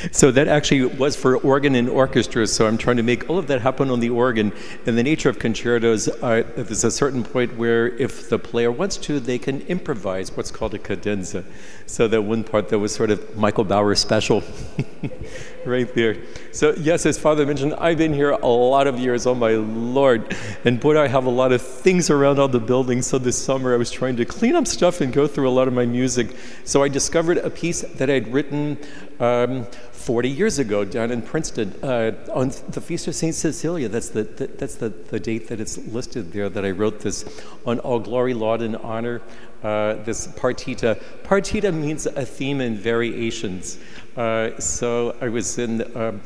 So that actually was for organ and orchestra, so I'm trying to make all of that happen on the organ. And the nature of concertos, there's a certain point where if the player wants to, they can improvise what's called a cadenza. So that one part that was sort of Michael Bauer special right there. So yes, as Father mentioned, I've been here a lot of years, oh my Lord. And boy, I have a lot of things around all the buildings. So this summer I was trying to clean up stuff and go through a lot of my music. So I discovered a piece that I'd written 40 years ago down in Princeton on the Feast of St. Cecilia. That's the date that it's listed there that I wrote this on All Glory, Laud, and Honor. This partita. Partita means a theme and variations. So I was in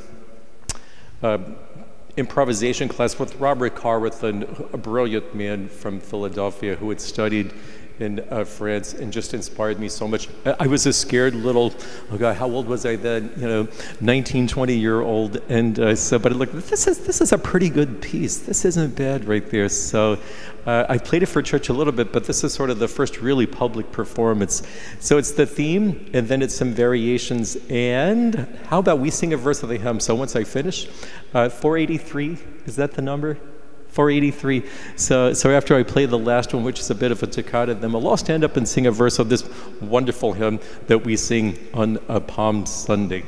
improvisation class with Robert Carruth, a brilliant man from Philadelphia who had studied in France and just inspired me so much. I was a scared little, oh God, how old was I then? 19, 20-year-old. And so, but look, this is a pretty good piece. This isn't bad right there. So I played it for church a little bit, but this is sort of the first really public performance. So it's the theme, and then it's some variations. And how about we sing a verse of the hymn? So once I finish, 483, is that the number? 483. So after I play the last one, which is a bit of a toccata, then we'll all stand up and sing a verse of this wonderful hymn that we sing on Palm Sunday.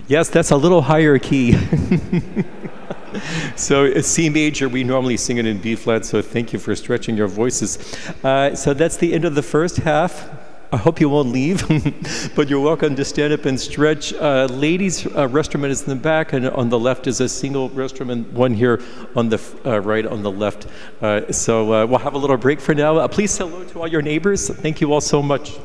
Yes, that's a little higher key. So it's C major. We normally sing it in B flat, so thank you for stretching your voices. So that's the end of the first half. I hope you won't leave, but you're welcome to stand up and stretch. Ladies' restroom is in the back, and on the left is a single restroom, and one here on the right on the left. So we'll have a little break for now. Please say hello to all your neighbors. Thank you all so much.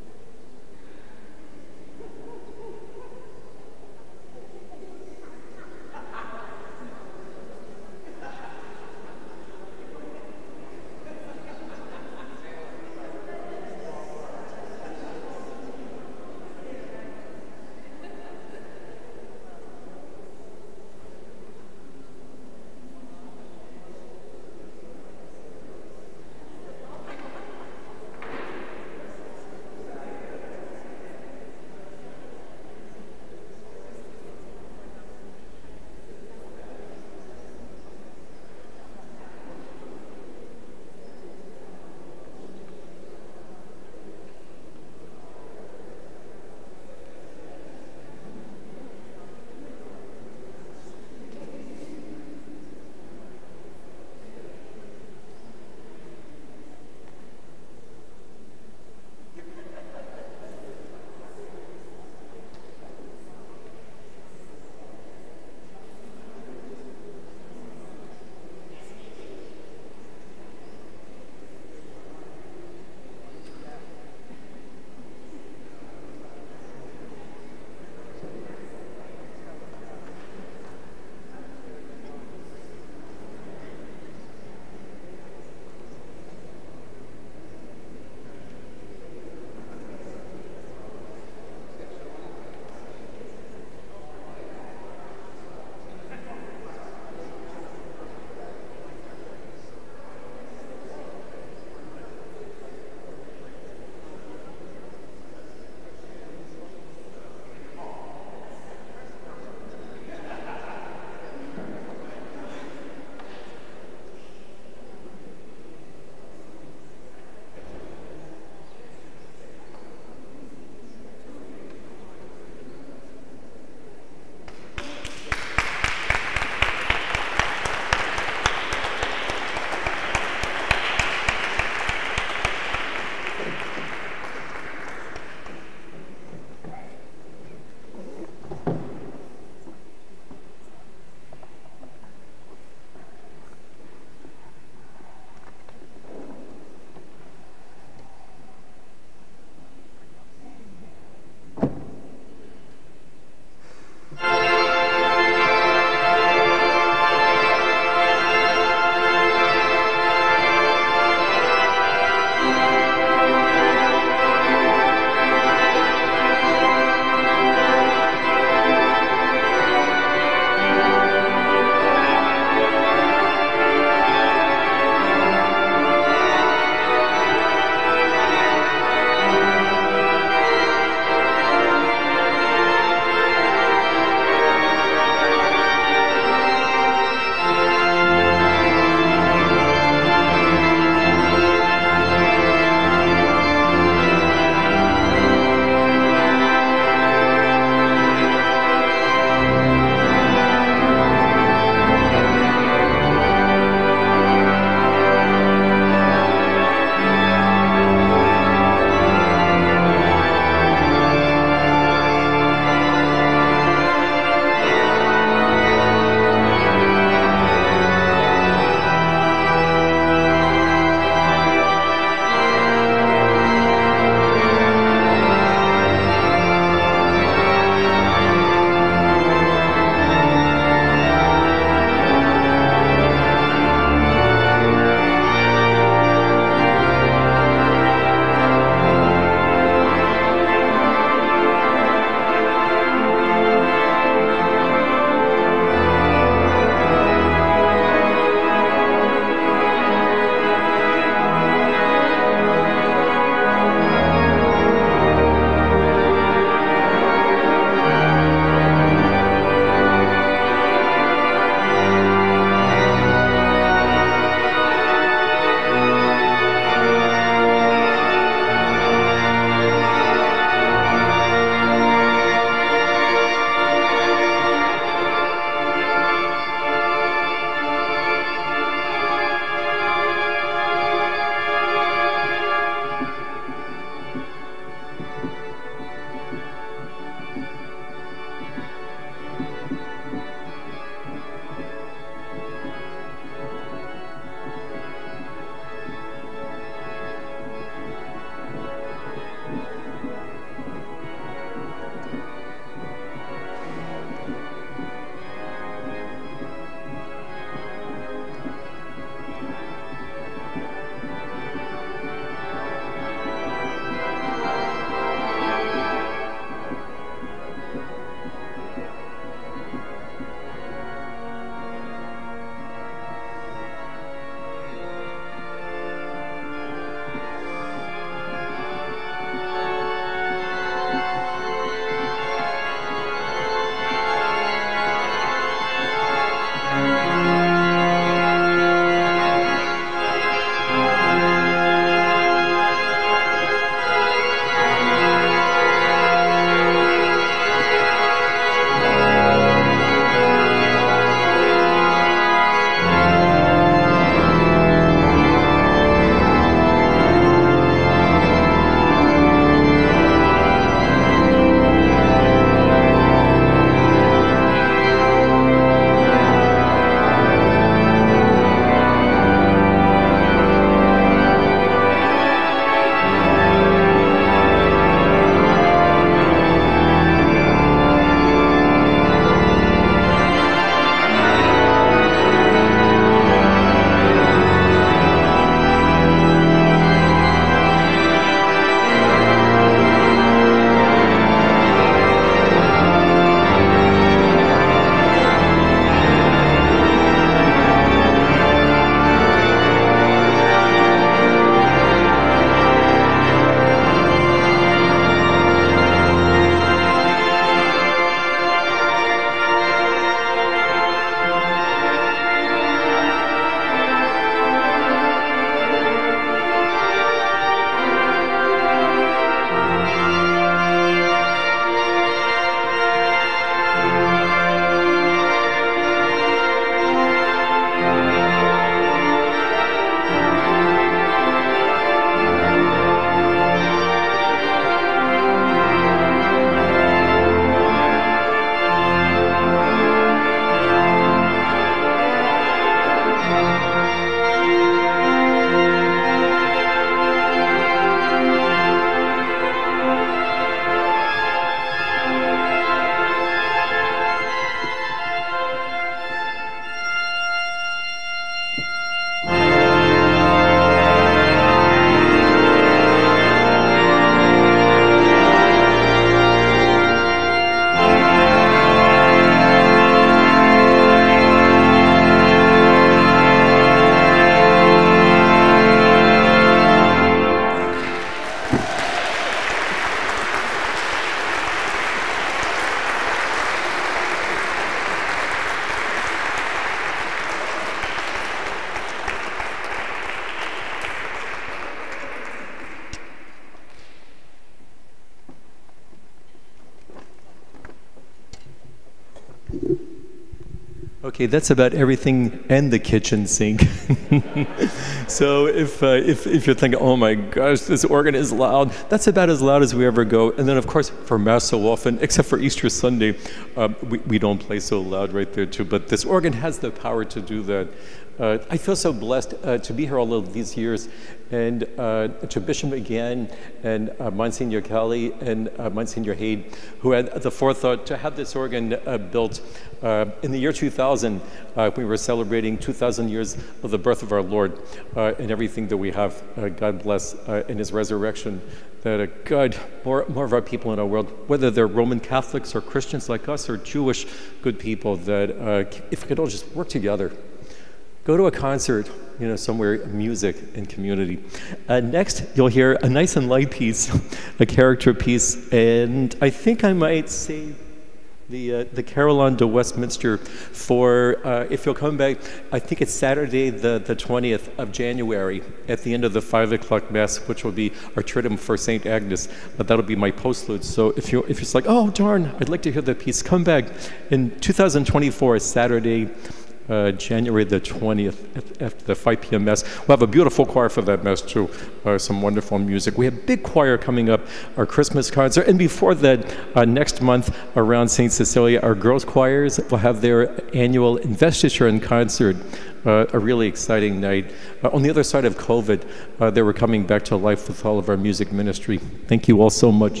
Okay, that's about everything and the kitchen sink. So if you're thinking, oh my gosh, this organ is loud, that's about as loud as we ever go. And then of course for Mass so often, except for Easter Sunday, we don't play so loud right there too. But this organ has the power to do that. I feel so blessed to be here all of these years, and to Bishop McGann and Monsignor Kelly and Monsignor Haid, who had the forethought to have this organ built in the year 2000. We were celebrating 2,000 years of the birth of our Lord and everything that we have. God bless in His resurrection. That God, more of our people in our world, whether they're Roman Catholics or Christians like us or Jewish good people, that if we could all just work together. Go to a concert, somewhere, music and community. Next, you'll hear a nice and light piece, a character piece, and I think I might say the Carillon de Westminster for, if you'll come back, I think it's Saturday the 20th of January at the end of the 5 o'clock Mass, which will be our Triduum for St. Agnes. That'll be my postlude. So if it's like, oh darn, I'd like to hear that piece, come back. In 2024, Saturday, January the 20th at the 5 p.m. Mass. We'll have a beautiful choir for that Mass too, some wonderful music. We have a big choir coming up, our Christmas concert, and before that, next month around St. Cecilia, our girls' choirs will have their annual investiture and concert, a really exciting night. On the other side of COVID, they were coming back to life with all of our music ministry. Thank you all so much.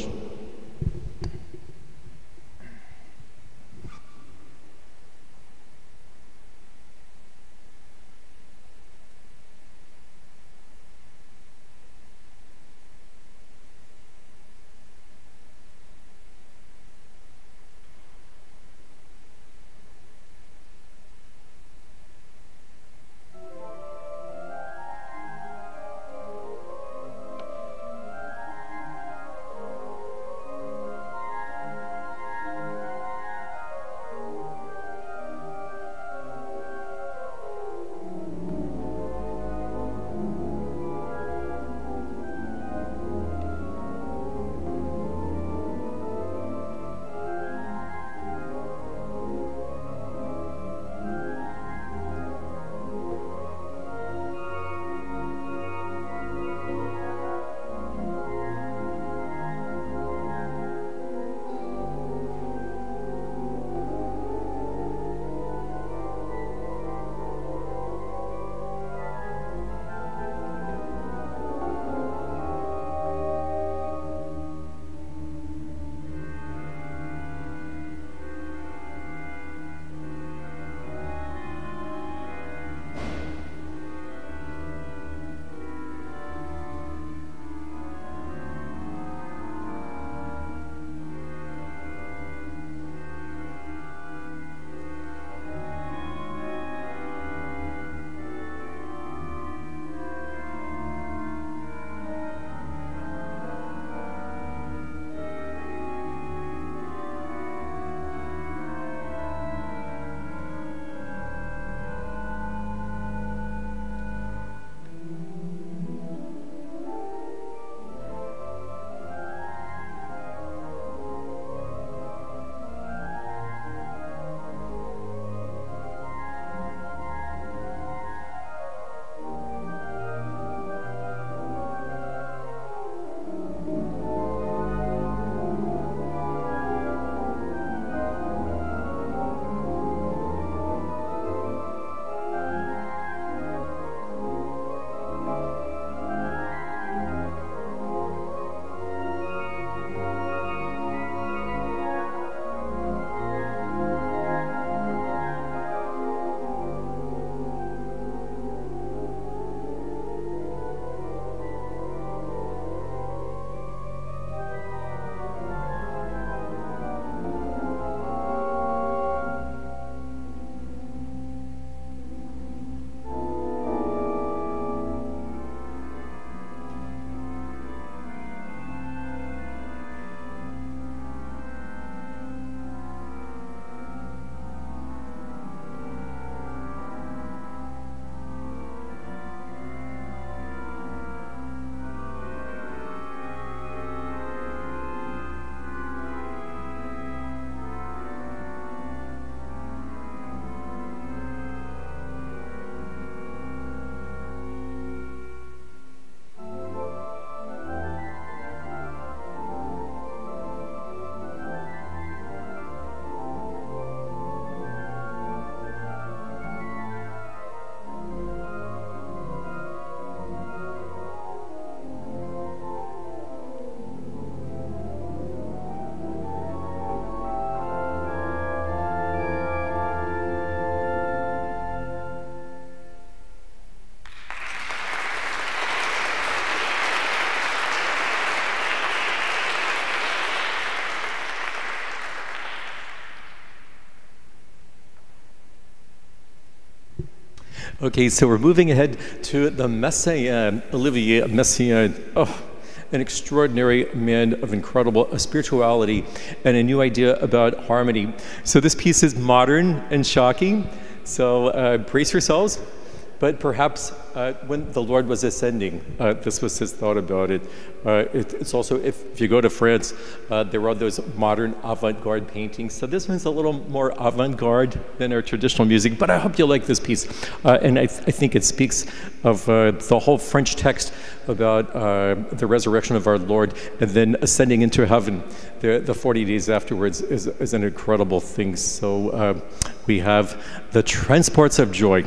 Okay, so we're moving ahead to the Messiaen, Olivier Messiaen. Oh, an extraordinary man of incredible spirituality and a new idea about harmony. So this piece is modern and shocking, so brace yourselves. But perhaps when the Lord was ascending, this was his thought about it. It's also, if you go to France, there are those modern avant-garde paintings. So this one's a little more avant-garde than our traditional music, but I hope you like this piece. And I think it speaks of the whole French text about the resurrection of our Lord and then ascending into heaven. The 40 days afterwards is an incredible thing. So we have the transports of joy.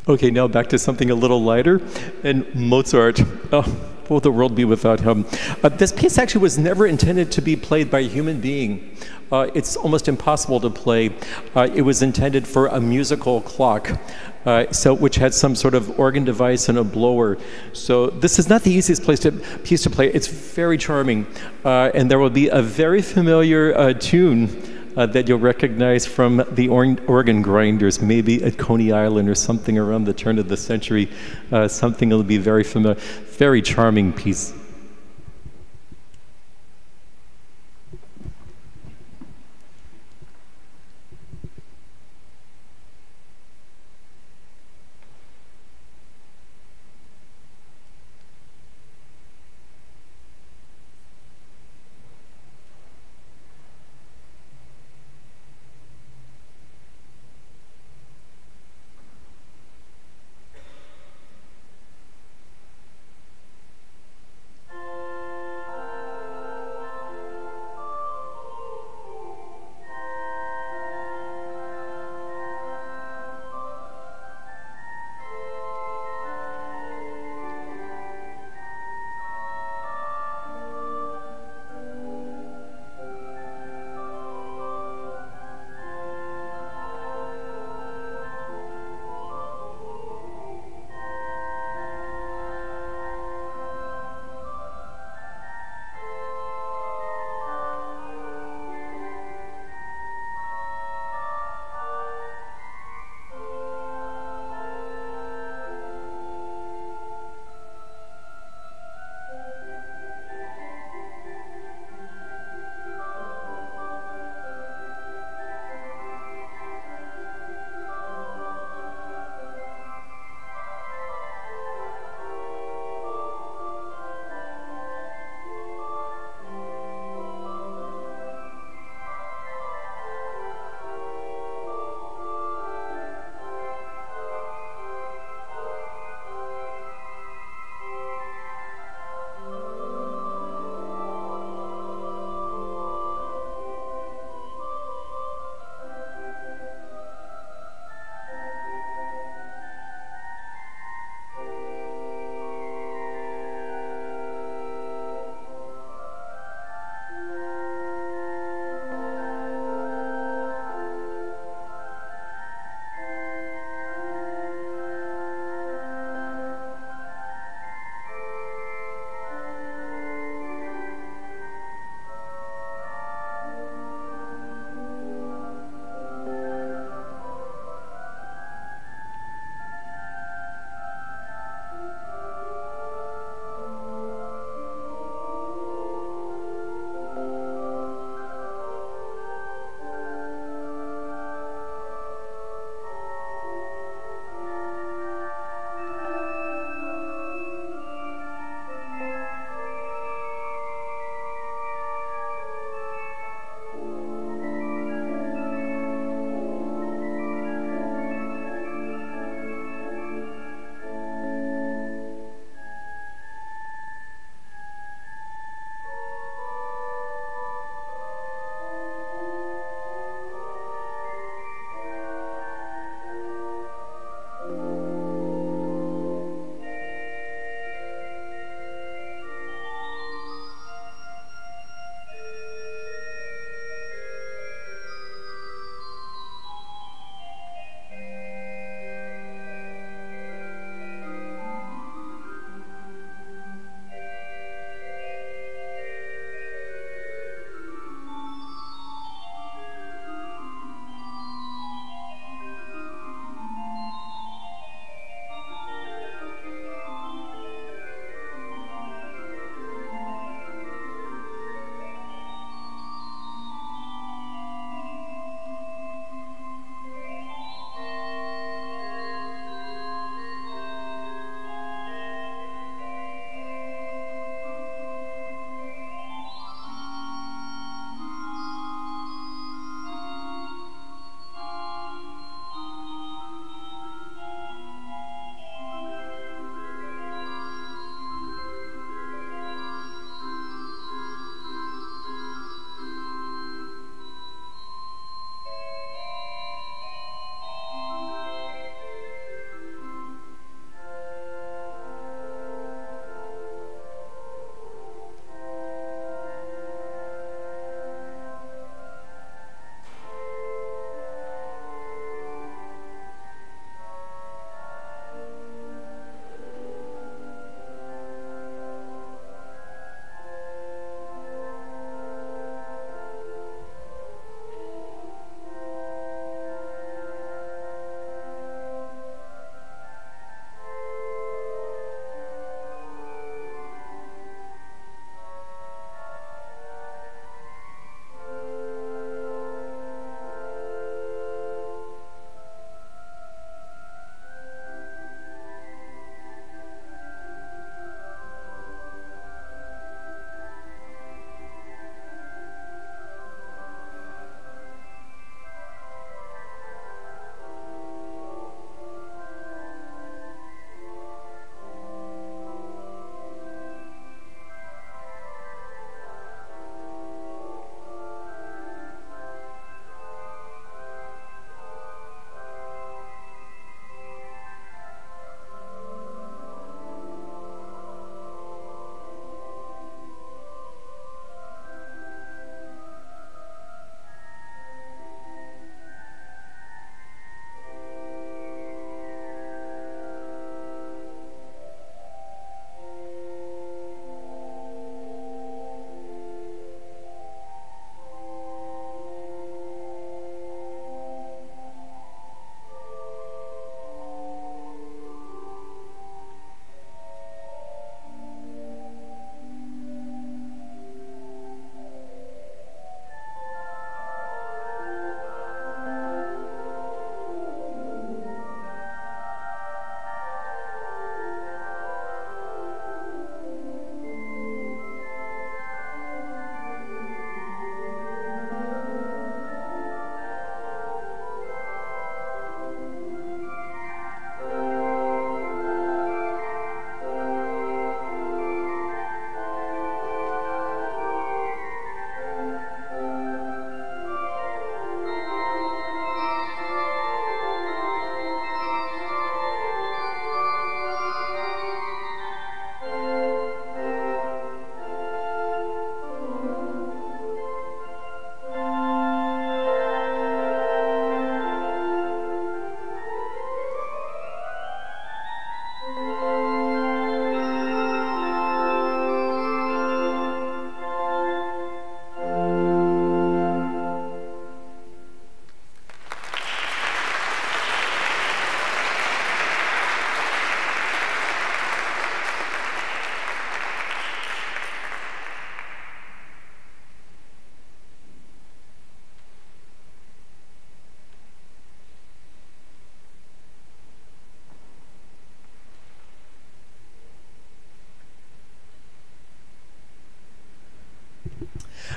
Okay, now back to something a little lighter. And Mozart, oh, what would the world be without him? This piece actually was never intended to be played by a human being. It's almost impossible to play. It was intended for a musical clock, which had some sort of organ device and a blower. So this is not the easiest piece to play. It's very charming, and there will be a very familiar tune that you'll recognize from the organ grinders, maybe at Coney Island or something around the turn of the century. Something that will be very familiar, very charming piece.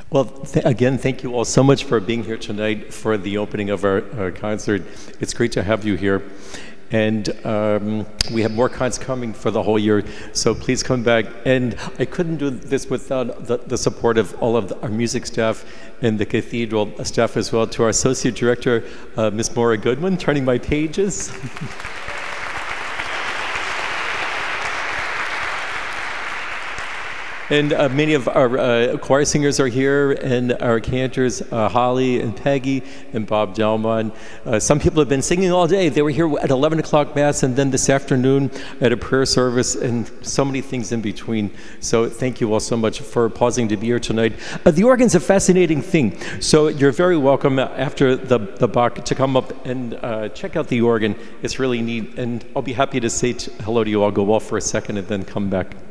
Well, again, thank you all so much for being here tonight for the opening of our concert. It's great to have you here. And we have more concerts coming for the whole year, so please come back. And I couldn't do this without the support of all of our music staff and the Cathedral staff as well, to our Associate Director, Ms. Maura Goodman, turning my pages. And many of our choir singers are here, and our cantors, Holly and Peggy and Bob Delmon. Some people have been singing all day. They were here at 11 o'clock Mass, and then this afternoon at a prayer service, and so many things in between. So thank you all so much for pausing to be here tonight. The organ's a fascinating thing, so you're very welcome after the Bach to come up and check out the organ. It's really neat, and I'll be happy to say hello to you all, go off for a second, and then come back.